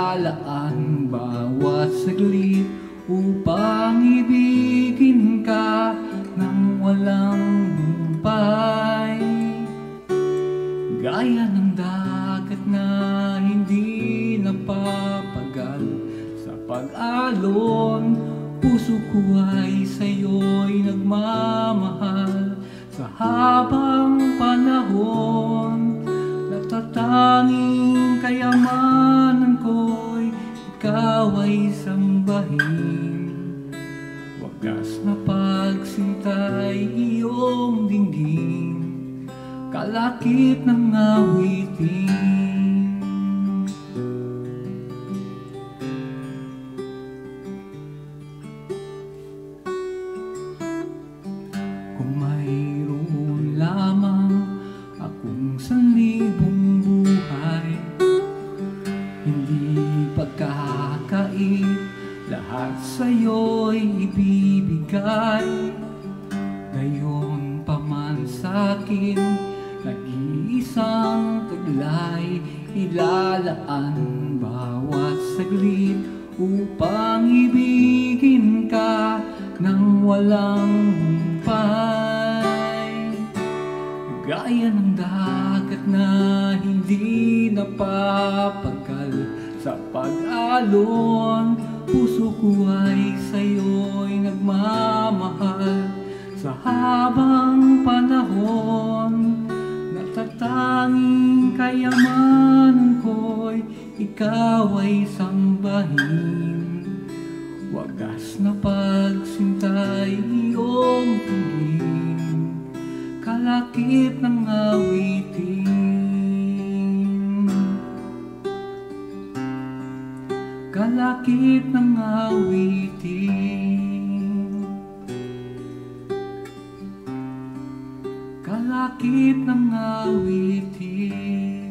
ilalaan bawat saglit upang ibigin ka ng walang humpay. Gaya ng dagat na hindi napapagal sa pag-alon, puso ko ay sa'yo'y nagmamahal. Sa habang panahon, natatanging kayamanan ko'y ikaw ay sambahin. Wagas na pagsinta'y iyong dinggin, kalakip ng awitin. Kung mayroon lamang akong sanlibong buhay, hindi pagkakait, lahat sa'yo'y ibibigay. Gayon pa man sa'kin, nag-iisang taglay, ilalaan bawat saglit upang ibigin ka ng walang humpay. Gaya ng dagat na hindi napapagal sa pag-alon, puso ko ay sa'yo'y nagmamahal. Sa habang panahon, natatanging kayamanan ko'y ikaw ay sambahin. Wagas na pagsinta'y iyong tingin, kalakip ng awitin. Kalakip ng awitin. Kalakip ng awitin.